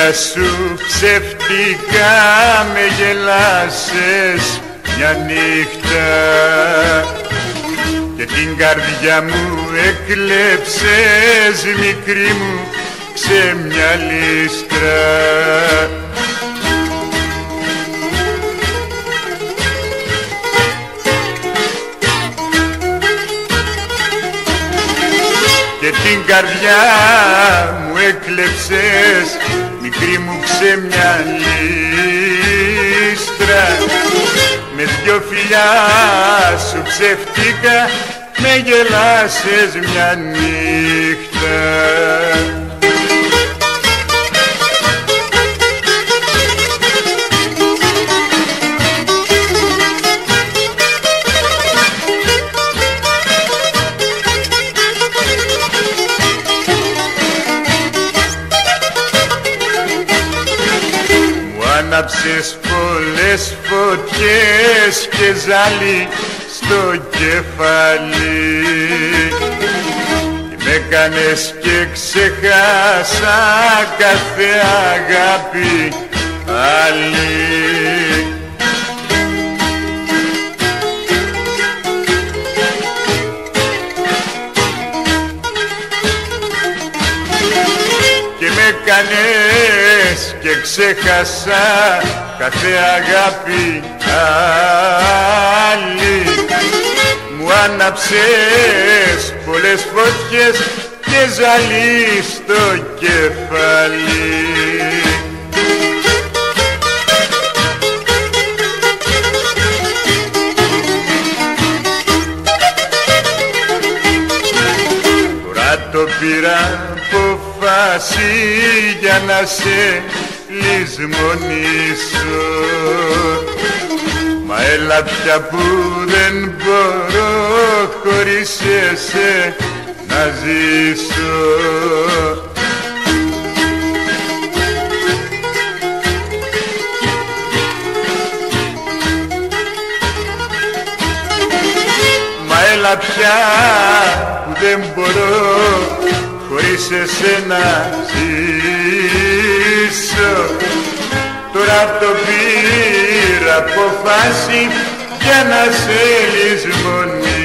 λόγια σου ψευτικά με γελάσες μια νύχτα και την καρδιά μου έκλεψες, μικρή μου, σε μια λίστρα. Και την καρδιά μου έκλεψες, μικρή μου, ξε μια λίστρα. Με δυο φιλιά σου ψευτικά με γελάσες μια νύχτα. Άναψες πολλές φωτιές και ζάλι στο κεφάλι και με κάνες και ξεχάσα κάθε αγάπη άλλη. Και με κάνες και ξέχασα κάθε αγάπη άλλη. Μου άναψες πολλές φωτιές και ζαλί στο κεφάλι. Τώρα το πήρα απόφαση για να σε λησμονήσω, μα έλα πια που δεν μπορώ χωρίς εσέ να ζήσω. Μα έλα πια που δεν μπορώ χωρίς εσένα ζήσω. Τώρα το πήρα αποφάση για να σε λησμονήσω.